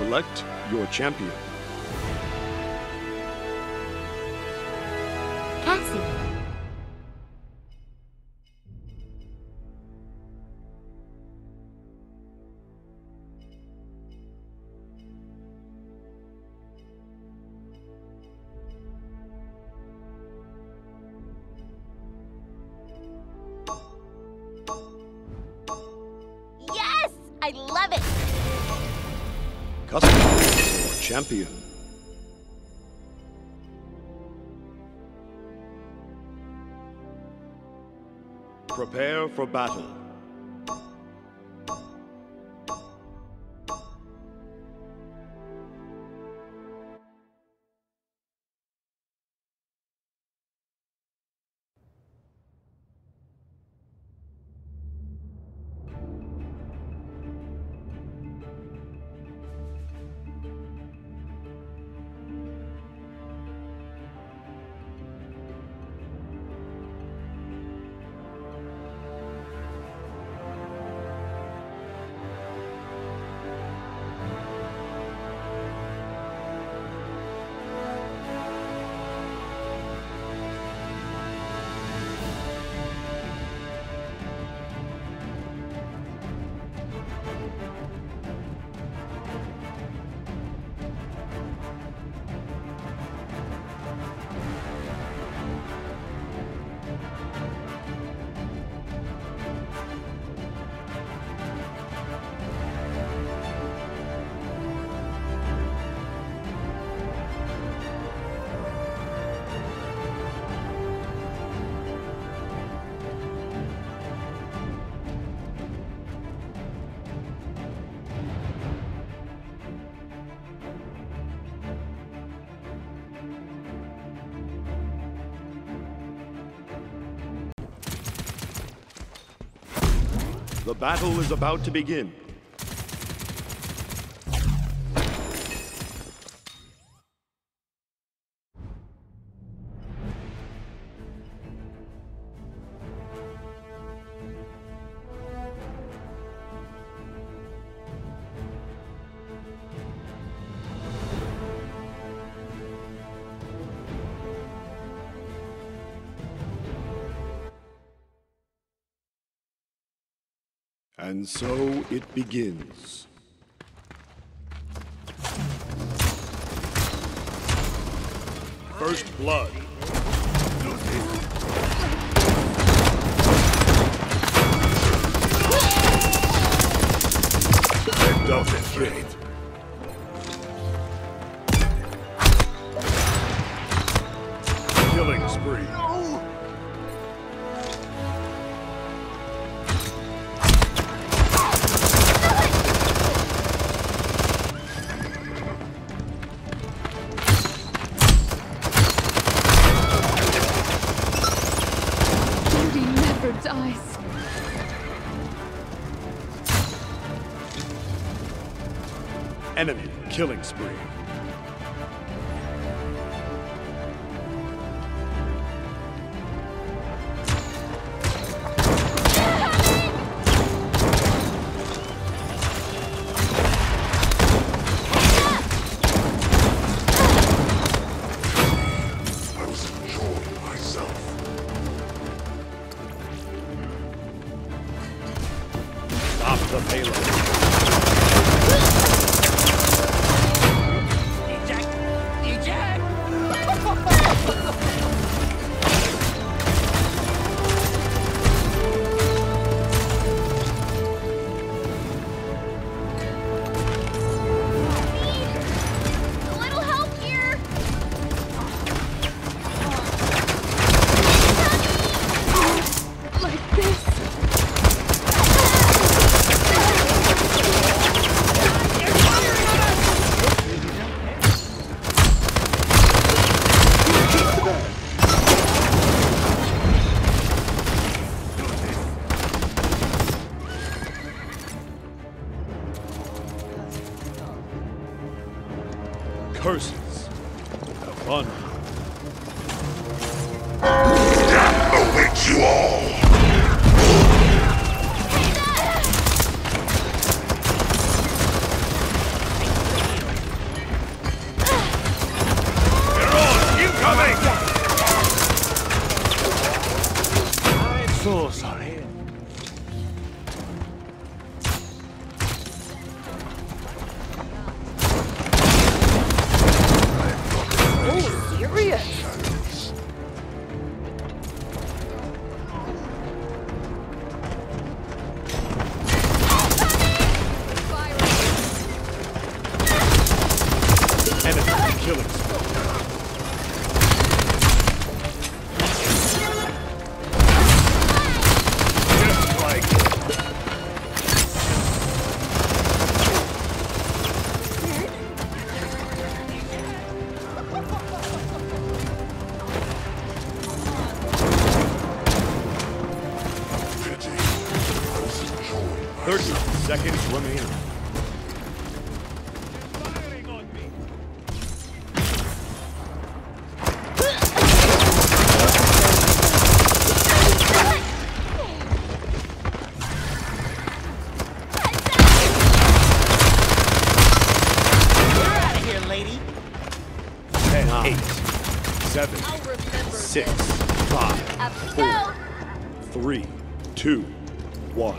Select your champion. Cassie. Yes! I love it! Customize your champion. Prepare for battle. The battle is about to begin. And so it begins. First blood. Concentrate. Killing spree. Dies. Enemy killing spree. I was enjoying myself. Stop the payload. Curses. Have fun. Death awaits you all! So sorry. Oh, serious? Enemy killing spree. Just like Pity. I was enjoying 30 myself. seconds remaining. Out of here, lady. 10, 8, 7, 6, 5, Up we go. 3, 2, 1.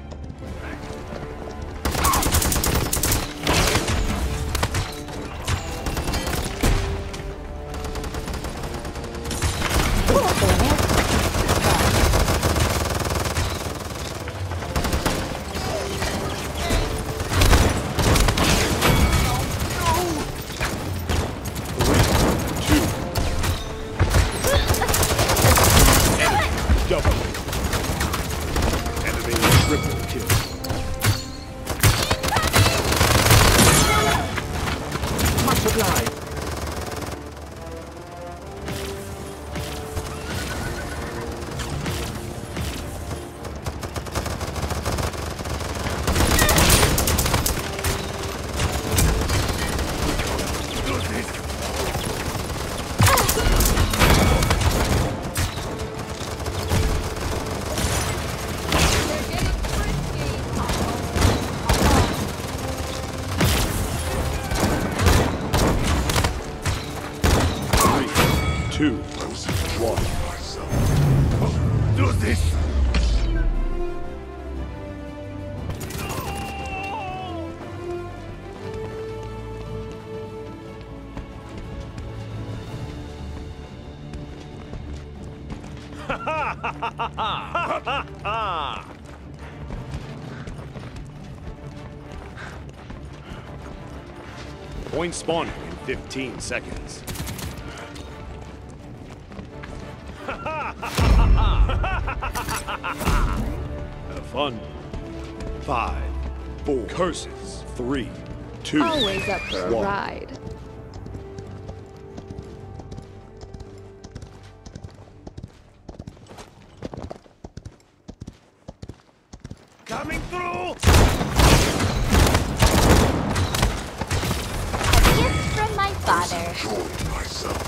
Double. Enemy triple kill. Much obliged. Three, two, I was enjoying myself. do this. Point spawning in 15 seconds. Have fun. 5, 4, curses. 3, 2, Always up for a 1. ride. Coming through. A gift from my father. Enjoying myself.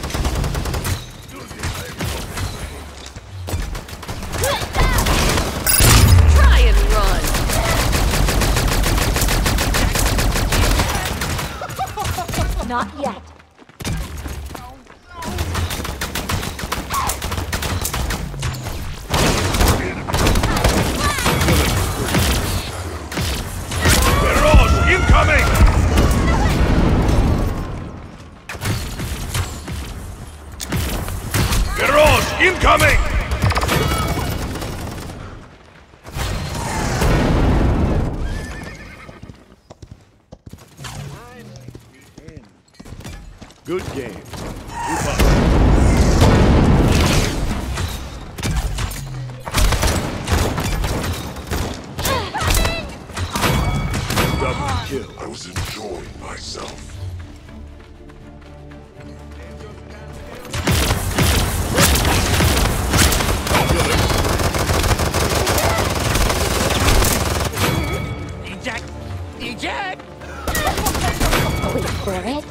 Try and run. Not yet. Barrage incoming! Barrage incoming! Good game. Move up. Double kill. I was enjoying myself. Eject. Eject. Wait for it.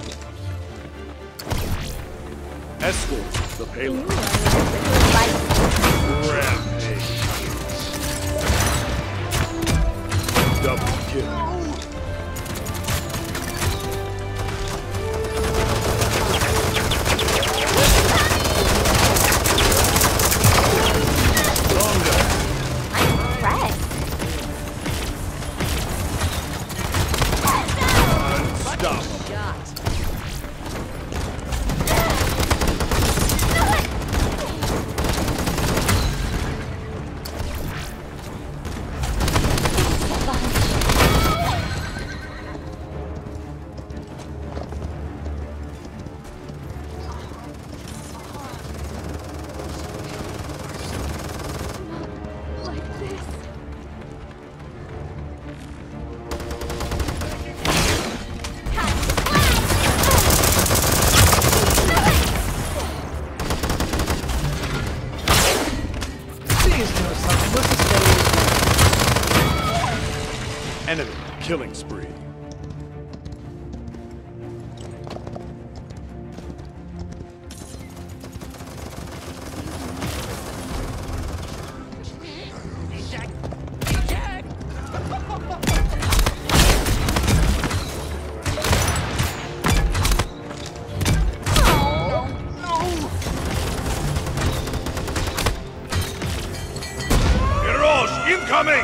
Escort the payload. Like Rampage. Double kill. Long Please do something. Let's just stay. Enemy killing spree. Eject! Eject! Heroes incoming!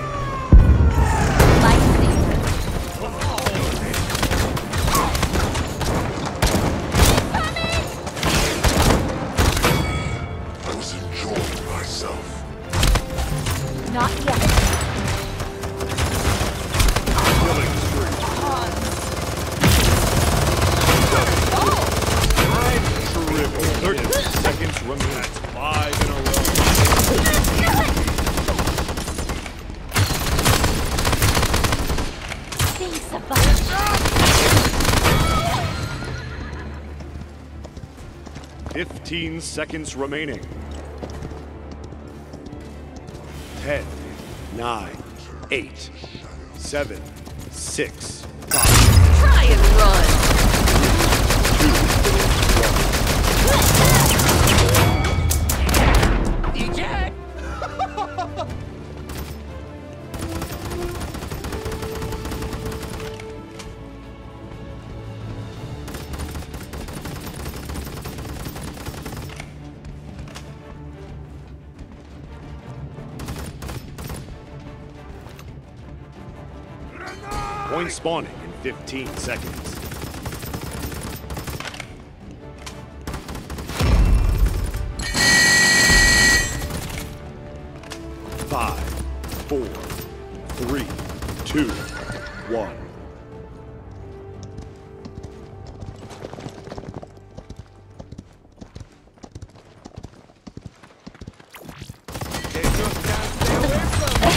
I was enjoying myself. Not yet. Killing spree. Terrific. 30 seconds remaining. That's 5 in a row. Thanks a bunch. 15 seconds remaining. 10, 9, 8, 7, 6, 5, Try and run. 2, 1. Eject! Point spawning in 15 seconds. 5, 4, 3, 2, 1. They just can't stay away from me.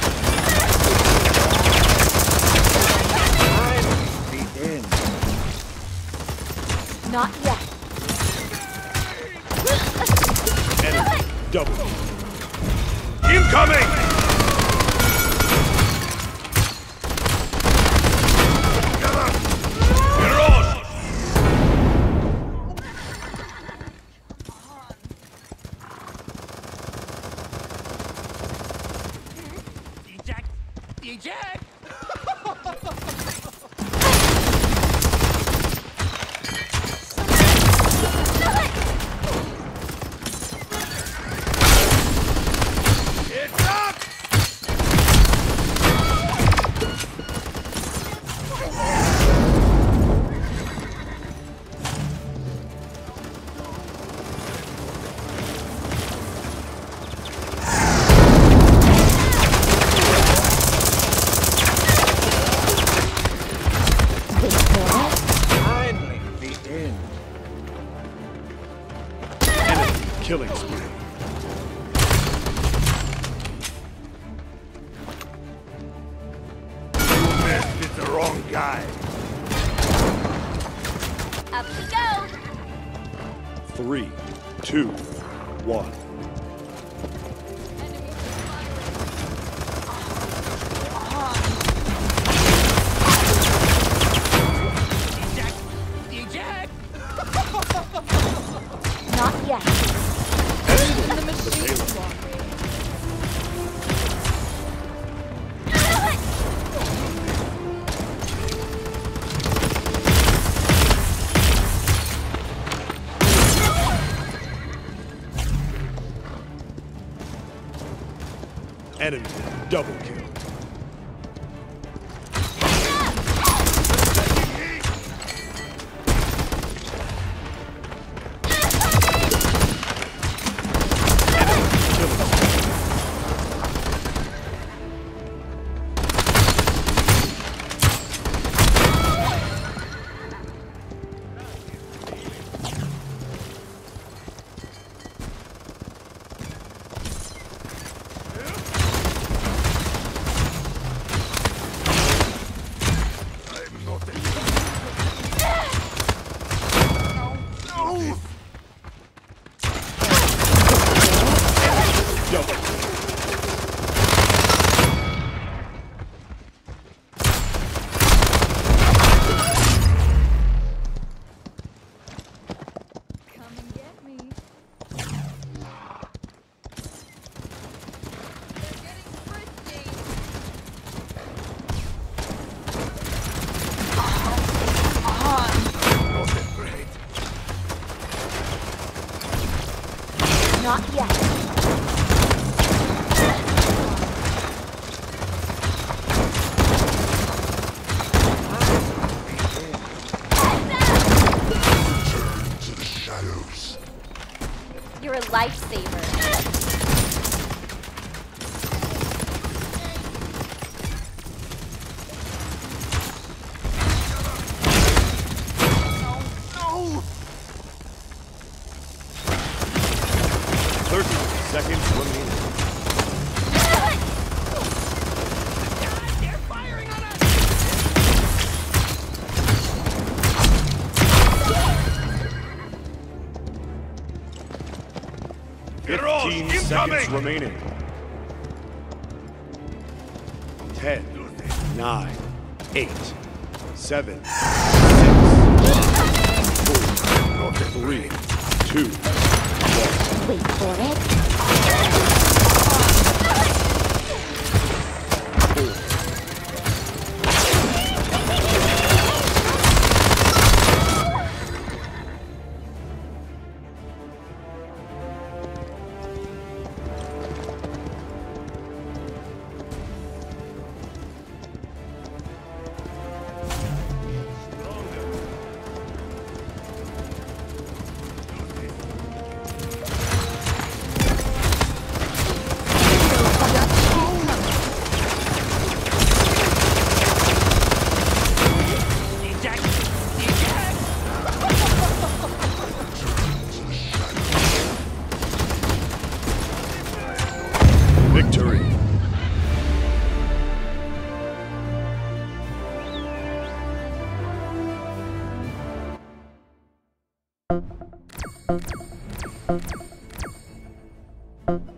Finally, the end. Not yet. Enemy double. Incoming! Heroes! Eject! Eject! It's up! Finally, the end. Enemy killing spree. You messed with the wrong guy. Up we go. 3, 2, 1. Eject! Eject! Not yet. Escort the payload. Enemy double kill. Double. Come and get me. They're getting frisky. Not yet. Turn to the shadows. You're a lifesaver. No! 30 seconds remaining. They're firing on us! Heroes 15 seconds incoming! remaining. 10, 9, 8, 7, 6, 5, 4, 3, 2, 1. Wait for it. Victory. Thank you.